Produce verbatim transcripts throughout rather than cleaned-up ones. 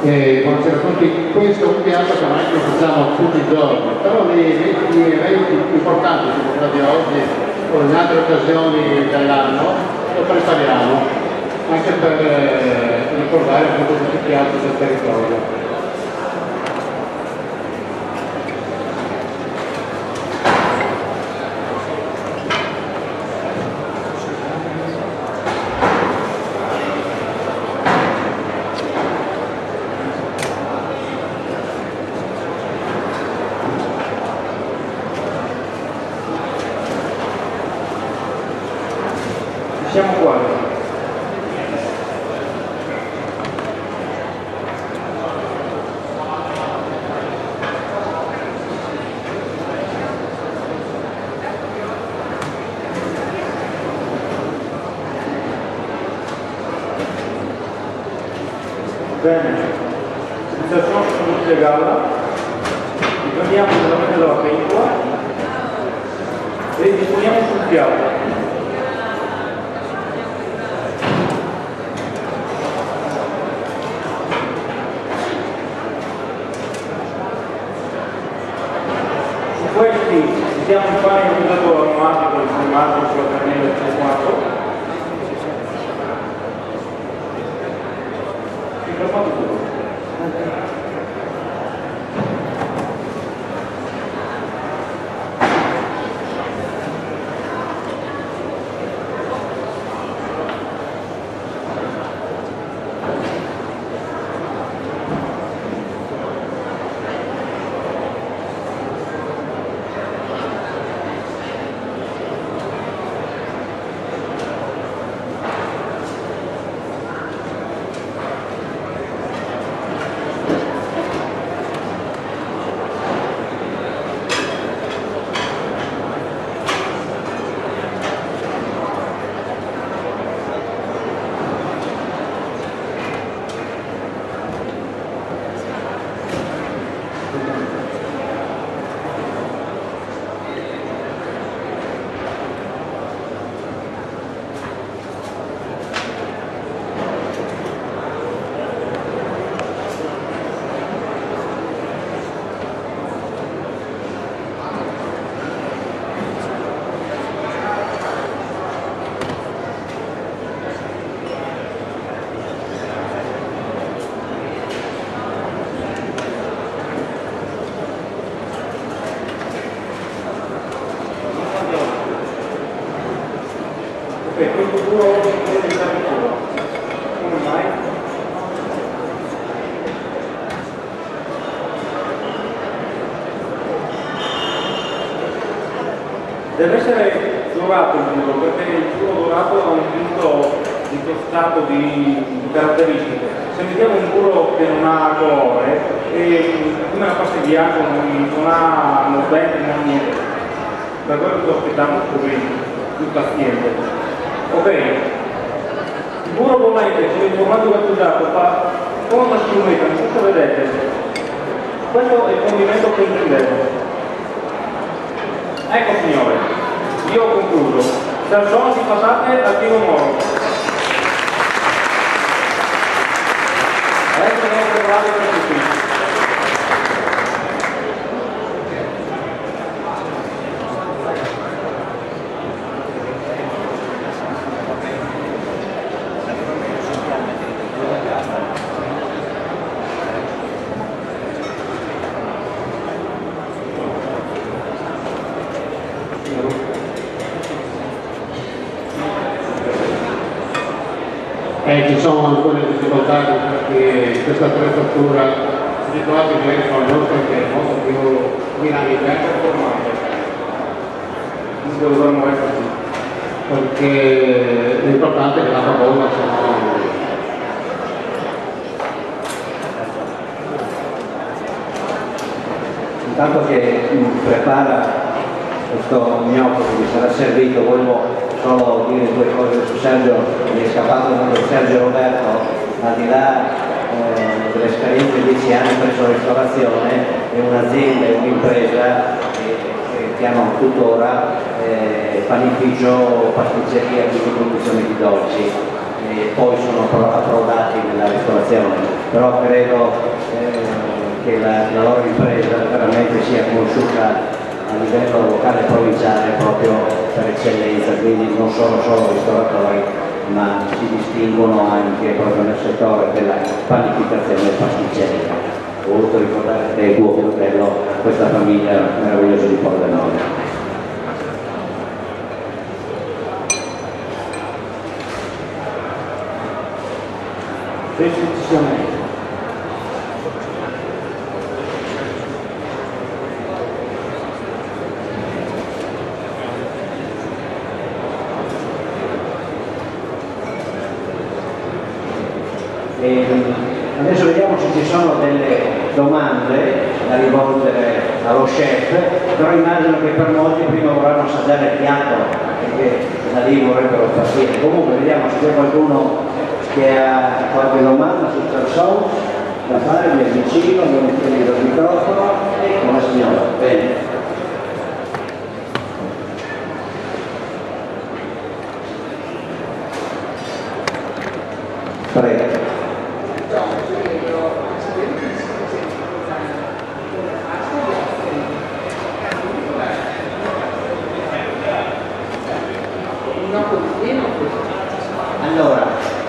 Eh, buonasera a tutti, questo è un piatto che noi lo facciamo tutti i giorni, però gli eventi importanti come quello di oggi o in altre occasioni dell'anno lo prepariamo anche per eh, ricordare appunto questi piatti del territorio. Siamo qua. Bene, senza ciò non spiegava, riprendiamo solamente dalla pentola e disponiamo sul piatto. Questi usiamo il pane usato aromatico, il formaggio sulla cannella e quattro. Il formaggio tutto. Ok, questo puro oggi è diventato puro. Come mai? Deve essere dorato il burro, perché il burro dorato ha un punto di tostato di, di caratteristiche. Se mettiamo un burro che non ha colore, e come la pasta di bianco non, non ha mordente, non ha niente. Per quello sto aspettando un po' più paziente. Ok, il burro bollente con il formaggio grattugiato fa come una spumetta, non so se vedete. Questo è il condimento che intendevo. Ecco signore, io ho concluso. Salsone di patate al primo moro. Adesso devo preparare questo qui. Eh, ci sono alcune difficoltà perché questa attrezzatura si trova che viene con nostra che è molto più dinamica e performante. Non devo usare mai così. Perché l'importante è che la bolla sono. Intanto che prepara questo gnocco che vi sarà servito, volevo solo dire due cose su Sergio. Mi è scappato il nome di Sergio Roberto, al di là eh, dell'esperienza di dieci anni presso ristorazione, è un'azienda, è un'impresa che, che chiamano tuttora eh, panificio, pasticceria, quindi produzione di dolci. e poi sono approdati nella ristorazione, però credo eh, che la, la loro impresa veramente sia conosciuta a livello locale e provinciale proprio per eccellenza, quindi non sono solo ristoratori, ma si distinguono anche proprio nel settore della panificazione e pasticceria. Ho voluto ricordare a te e tuo fratello questa famiglia meravigliosa di Pordenone. Definitivamente. E adesso vediamo se ci sono delle domande da rivolgere allo chef, però immagino che per molti prima vorranno assaggiare il piatto perché da lì vorrebbero partire. Comunque vediamo se c'è qualcuno che ha qualche domanda sul calzone da fare, mi avvicino, volentieri dal microfono e con la signora. Bene. Prego. Allora,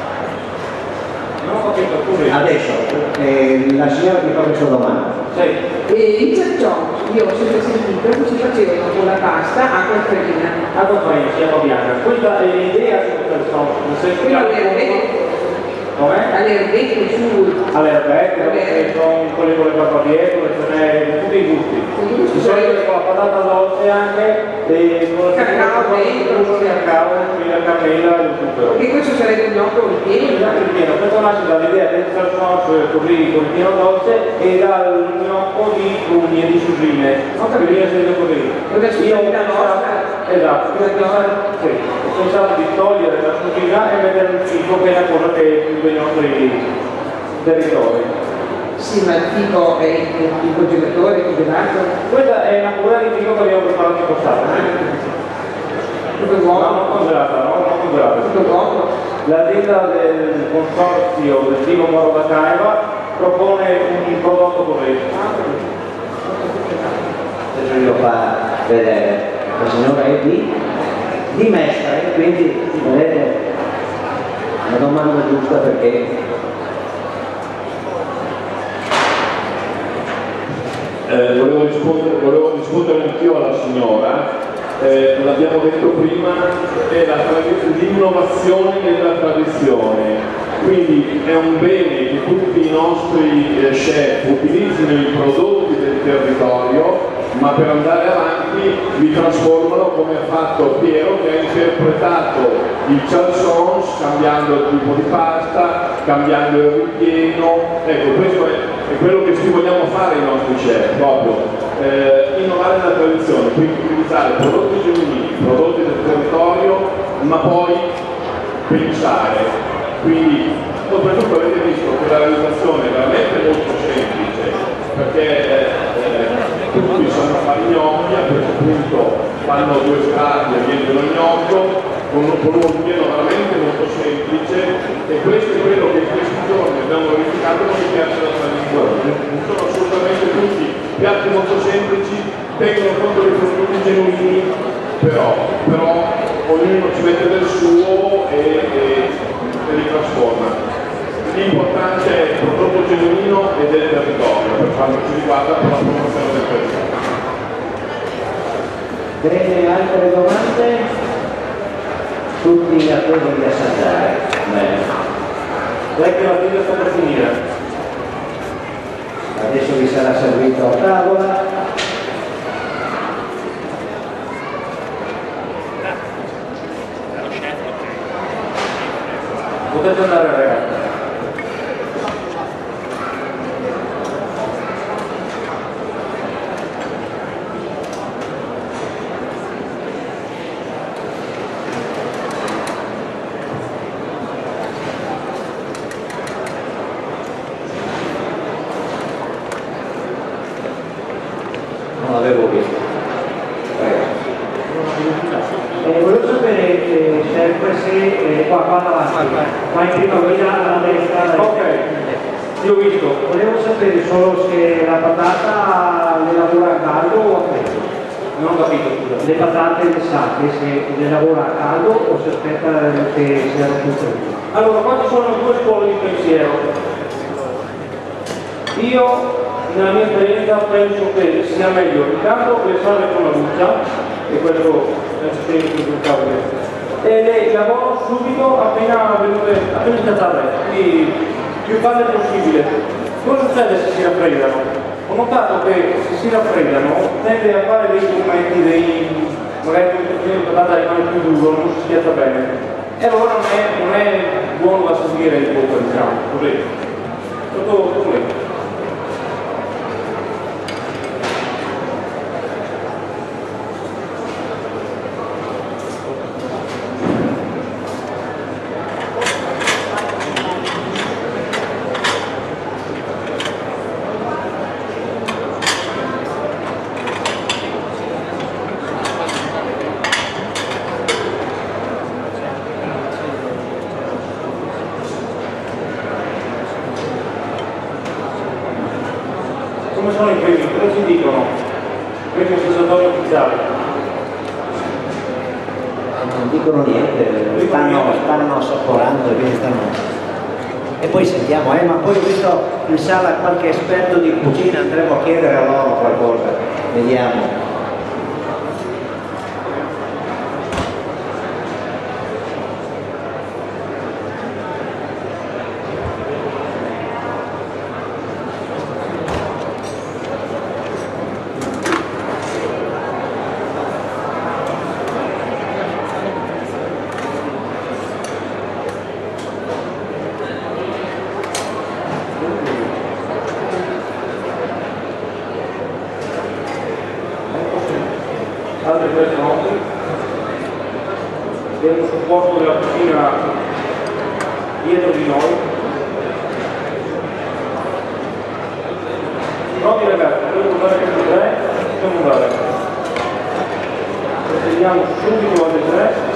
adesso eh, la signora mi fa questa domanda. Sì. E in Cerciò io ho sempre sentito che ci facevano con la pasta acqua e farina. Acqua farina, acqua bianca. Questa è l'idea sul calzone. Nel senso che All'erbetto, com'è? all'erbetto sul... All'erbetto, che sono quelli con le pappadietole, ce n'è tutti i gusti. Di solito con la patata dolce anche, e con la Cacao dentro, il cacao, la cannella e il zucchero. E questo sarebbe un gnocco ripieno? Esatto, il pieno. Questo nasce dall'idea del calzone così con il pieno dolce e dal gnocco di pruni e di susine. Ho capito. Viene sempre così. Quella Io ho susina pensato, nostra. esatto, ho pensato, sì, ho pensato di togliere la susina e mettere il fico, che è una cosa che è più dei nostri territori. Sì, ma il fico è il congelatore, il congelato. Questa è una cura di fico che abbiamo preparato in passato. Tutto No, buono, non congelata, no, non congelata. tutto buono. L'azienda del consorzio del Vivo Moro da Caiva propone un prodotto così. Adesso io fa vedere, la signora è di, di Mestre, quindi vedete la domanda giusta perché Eh, volevo, rispondere, volevo rispondere anch'io alla signora, eh, l'abbiamo detto prima, è la l'innovazione nella tradizione, quindi è un bene che tutti i nostri eh, chef utilizzino i prodotti del territorio, ma per andare avanti li trasformano come ha fatto Piero, che ha interpretato il chansons cambiando il tipo di pasta, cambiando il ripieno. Ecco, questo è, è quello che ci vogliamo fare i nostri chef, proprio eh, innovare la tradizione, quindi utilizzare prodotti genuini, prodotti del territorio, ma poi pensare. Quindi soprattutto avete visto che la realizzazione è veramente molto semplice, perché eh, tutti sanno fare i gnocchi, a questo punto fanno due strati e riempiono il gnocco con, con un ripieno veramente molto semplice, e questo è quello che in questi giorni abbiamo verificato con i piatti della tradizione. Non sono assolutamente tutti piatti molto semplici, tengono conto dei prodotti genuini, però, però ognuno ci mette del suo e, e, e li trasforma. L'importante è il prodotto genuino e del territorio, per quanto ci riguarda, per la promozione del territorio. Bene, altre domande? Tutti in attesa di assaggiare. Bene. Lei che la figlia sta per finire. Adesso vi sarà servito a tavola. Potete andare ragazzi. Non l'avevo visto. Prego. Eh, volevo sapere eh, sempre se eh, qua, qua davanti Io ho visto. Volevo sapere solo se la patata le lavora a caldo o a freddo. Non ho capito, scusa. Le patate le sacche se le lavora a caldo o si aspetta che siano più fredde? Allora, qua ci sono due scuole di pensiero. Io, nella mia esperienza, penso che sia meglio intanto pensare con la buccia, e questo è il sistema che pensavo e lei lavora subito appena venute, appena scazzate, quindi più calde possibile. Cosa succede se si raffreddano? Ho notato che se si raffreddano tende a fare dei commenti, dei magari un patata rimane più duro, non si schiaccia bene. E allora non è, non è buono da sentire il bocca, diciamo, così. Tutto così. Come sono i premi? Cosa ci dicono? Premi assessori ufficiali? Non dicono niente, stanno, stanno assaporando e quindi stanno... E poi sentiamo, eh, ma poi ho visto in sala qualche esperto di cucina, andremo a chiedere a loro qualcosa, vediamo. Altre queste note, abbiamo il supporto della cucina dietro di noi. Pronti ragazzi, potete andare anche alle tre, possiamo andare. Procediamo subito alle tre.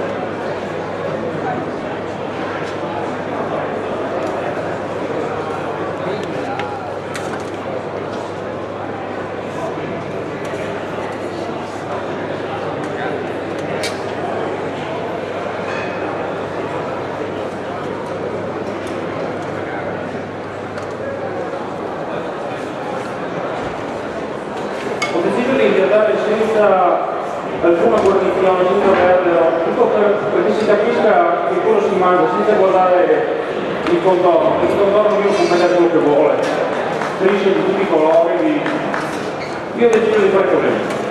Ho deciso di impiantare senza alcuna guarnizione, senza averlo, tutto per, perché si capisca che quello si mangia, senza guardare il contorno, perché il contorno ognuno può mettere quello che vuole, strisce di tutti i colori, di... io ho deciso di fare così.